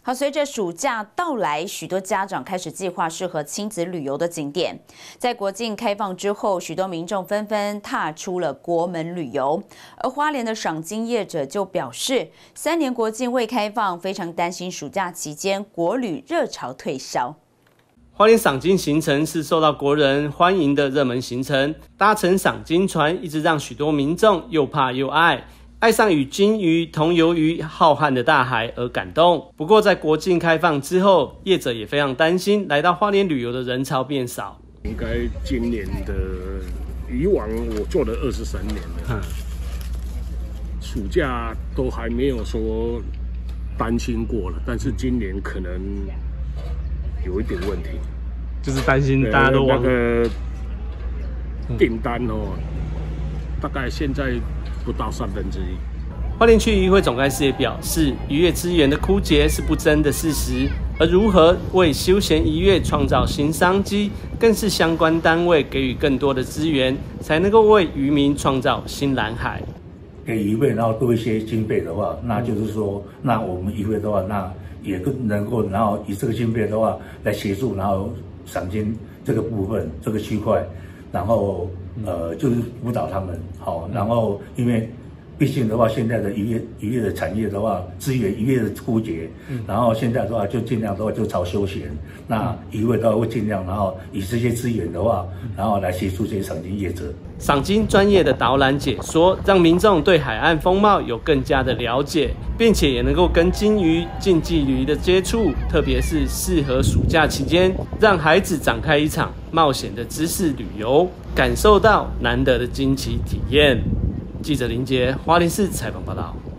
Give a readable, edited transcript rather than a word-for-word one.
好，随着暑假到来，许多家长开始计划适合亲子旅游的景点。在国境开放之后，许多民众纷纷踏出了国门旅游。而花莲的赏金业者就表示，3年国境未开放，非常担心暑假期间国旅热潮退烧。 花莲赏金行程是受到国人欢迎的热门行程，搭乘赏金船一直让许多民众又怕又爱。爱上与金鱼同游于浩瀚的大海而感动。不过，在国境开放之后，业者也非常担心来到花莲旅游的人潮变少。 应该今年的以往我做了23年了，暑假都还没有说担心过了，但是今年可能有一点问题， 就是担心大家都那个订单哦，大概现在不到1/3。 花莲区渔会总干事也表示，渔业资源的枯竭是不争的事实，而如何为休闲渔业创造新商机，更是相关单位给予更多的资源，才能够为渔民创造新蓝海。 给渔会然后多一些经费的话，那就是说，那我们渔会的话，那也更能够然后以这个经费的话来协助，然后赏金这个部分这个区块，然后就是辅导他们好，然后因为毕竟的话，现在的渔业的产业的话，资源渔业的枯竭，然后现在的话就尽量的话就朝休闲，那渔会的话会尽量然后以这些资源的话，然后来协助这些赏金业者。 赏金专业的导览解说，让民众对海岸风貌有更加的了解，并且也能够跟金鱼近距离的接触，特别是适合暑假期间，让孩子展开一场冒险的知识旅游，感受到难得的惊奇体验。记者林杰，花莲市采访报道。